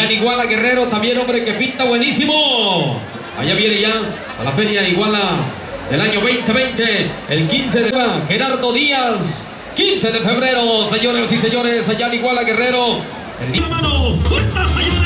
en Iguala Guerrero, también hombre que pinta buenísimo. Allá viene ya a la feria Iguala del año 2020, el 15 de Gerardo Díaz, 15 de febrero, señores y señores, allá en Iguala Guerrero. El día...